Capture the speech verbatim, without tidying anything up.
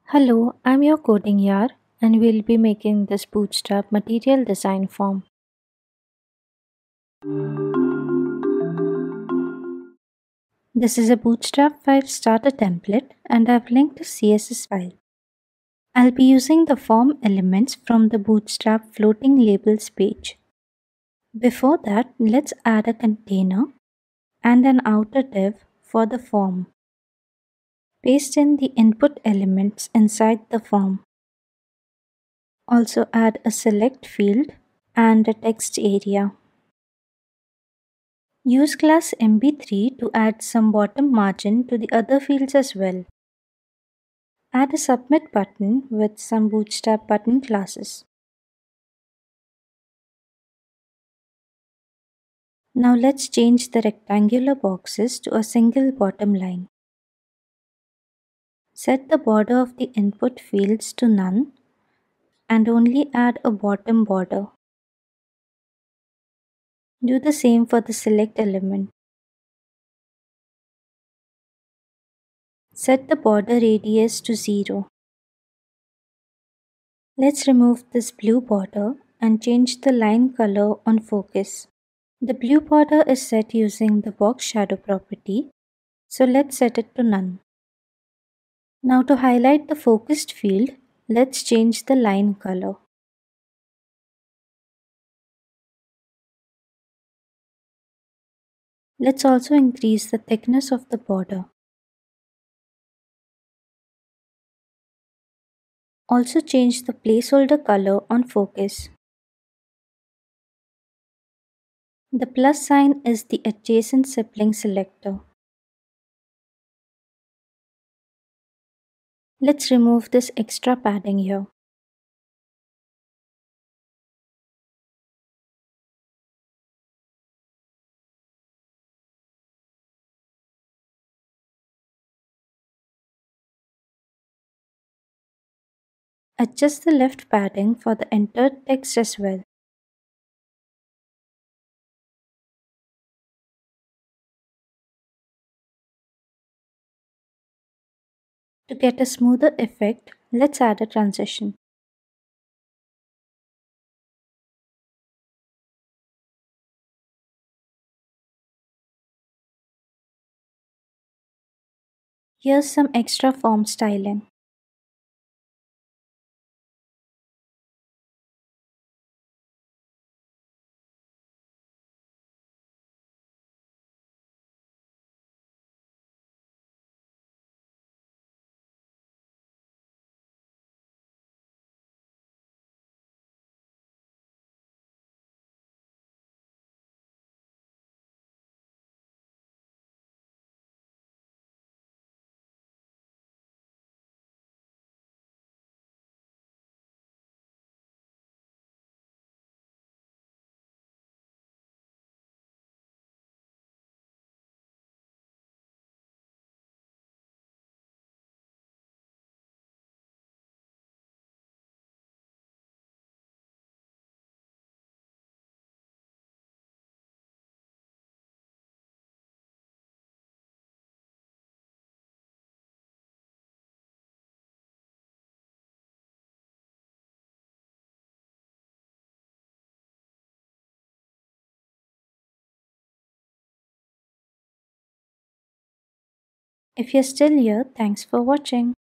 Hello, I'm your coding yar and we'll be making this bootstrap material design form. This is a Bootstrap five starter template and I've linked a C S S file. I'll be using the form elements from the Bootstrap floating labels page. Before that, let's add a container and an outer div for the form. Paste in the input elements inside the form. Also add a select field and a text area. Use class M B three to add some bottom margin to the other fields as well. Add a submit button with some Bootstrap button classes. Now let's change the rectangular boxes to a single bottom line. Set the border of the input fields to none and only add a bottom border. Do the same for the select element. Set the border radius to zero. Let's remove this blue border and change the line color on focus. The blue border is set using the box shadow property, so let's set it to none. Now to highlight the focused field, let's change the line color. Let's also increase the thickness of the border. Also change the placeholder color on focus. The plus sign is the adjacent sibling selector. Let's remove this extra padding here. Adjust the left padding for the entered text as well. To get a smoother effect, let's add a transition. Here's some extra form styling. If you're still here, thanks for watching.